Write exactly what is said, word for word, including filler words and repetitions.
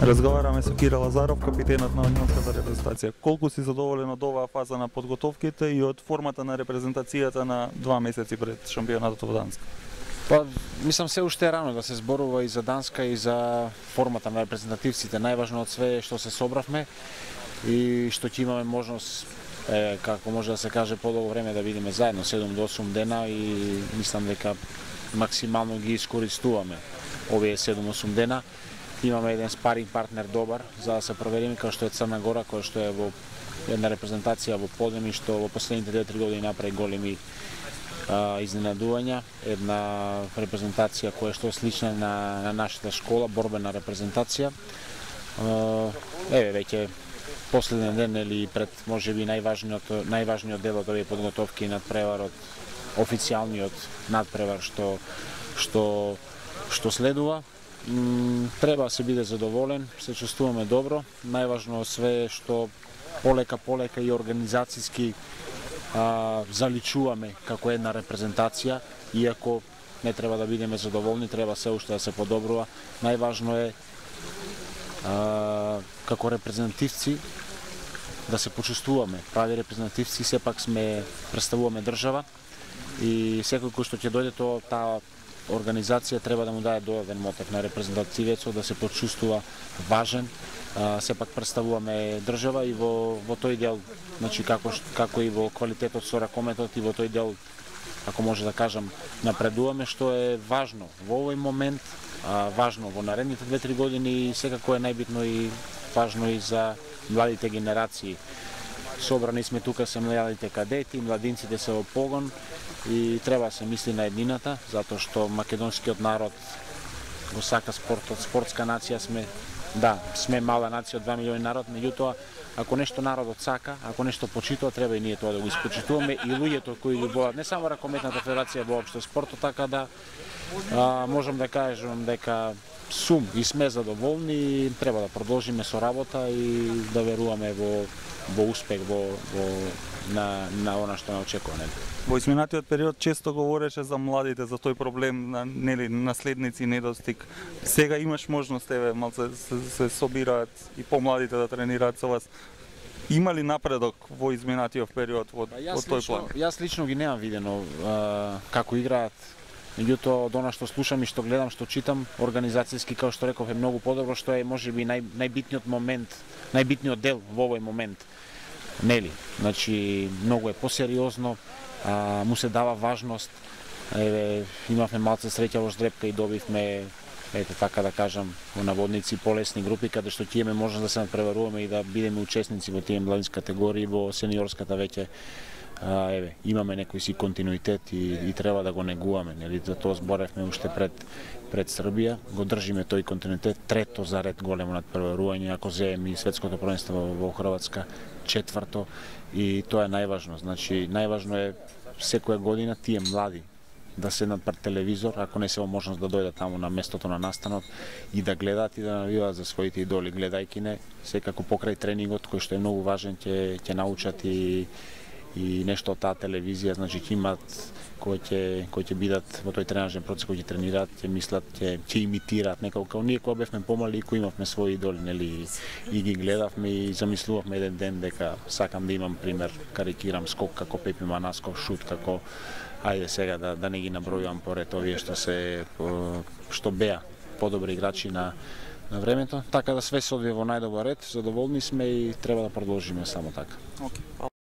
Разговараме со Кира Лазаров, капитенот на јунионската репрезентација. Колку си задоволен од оваа фаза на подготовките и од формата на репрезентацијата на два месеци пред шампионатот во Данска? Па, мислам се уште е рано да се зборува и за Данска и за формата на репрезентативците. Најважно од све е што се собравме и што ќе имаме можност, е, како може да се каже, подолго време да видиме заедно, седум до осум дена, и мислам дека максимално ги искористуваме овие седум до осум дена. Имаме еден спаринг партнер добар за да се провериме, како што е Црна Гора, која што е во една репрезентација во подем и што во последните две-три години направи големи а, изненадувања. Една репрезентација која што е слична на, на нашата школа, борбена репрезентација. А, еве веќе последен ден или пред можеби најважниот најважниот дел од овие подготовки, надпреварот, официјалниот надпревар што што што следува. Треба да се биде задоволен, се чувствуваме добро. Најважно све е што полека полека и организацијски а, заличуваме како една репрезентација, иако не треба да бидеме задоволни, треба се уште да се подобрува. Најважно е а, како репрезентативци да се почувствуваме. Прави репрезентативци, сепак сме представуваме држава и секој кој што ќе дојде тоа таа организација треба да му даде додаден мотив на репрезентативецот, да се почувствува важен. А, сепак представуваме држава и во во тој дел, значи како како и во квалитетот со ракометот, и во тој дел, ако може да кажам, напредуваме, што е важно во овој момент, а, важно во наредните две-три години, и секако е најбитно и важно и за младите генерации. Собрани сме тука се младите кадети, младинците се во погон и треба да се мисли на еднината, затоа што македонскиот народ го сака спортот, спортска нација сме. Да, сме мала нација од два милиони народ, меѓутоа ако нешто народот сака, ако нешто почитува, треба и ние тоа да го испочитуваме, и луѓето кои љубоват не само ракометната федерација, воопшто спортот, така да а, можам да кажам дека сум и сме задоволни и треба да продолжиме со работа и да веруваме во во успех во, во на на она што не очекува. Во изминатиот период често говореше за младите, за тој проблем на нели наследници, недостиг. Сега имаш можност, еве, малце се, се собираат и помладите да тренираат со вас. Има ли напредок во изминатиот период во, во тој план? Јас лично ги немам видено а, како играат. Меѓутоа, од она што слушам и што гледам, што читам, организацијски, како што реков, е многу подобро, што е можеби нај, најбитниот момент, најбитниот дел во овој момент. Нели? Значи, многу е посериозно, а, му се дава важност. Еве, имавме малце среќа во Ждрепка и добивме, ете така да кажам, во наводници полесни групи, каде што ќе имаме можност да се надпреваруваме и да бидеме учесници во тие младински категории, во сениорската веќе. А, еве, имаме некој си континуитет и, и треба да го негуваме, нели? За тоа зборевме уште пред пред Србија, го држиме тој континуитет, трето за ред големо надпреварување, ако земеме и светското првенство во, во Хрватска, четврто, и тоа е најважно. Значи, најважно е секоја година тие млади да седнат пред телевизор, ако не се во можност да дојдат таму на местото на настанот и да гледаат и да навиваат за своите идоли, гледајќи не, секако покрај тренингот кој што е многу важен, ќе ќе научат и и нешто од таа телевизија, значи ќе имат кои ќе кои ќе бидат во тој тренажен процес, кои ќе тренираат, ќе мислат, ќе ќе имитираат некако како ние кога бевме помали и кои имавме своји идоли, нели, и ги гледавме и замислувавме еден ден дека сакам да имам пример, карикирам, скок како Пепи Манасков, шут како, ајде сега да да не ги набројувам поред овие што се што беа подобри играчи на на времето, така да све се одвива во најдобар ред, задоволни сме и треба да продолжиме само така. Okay.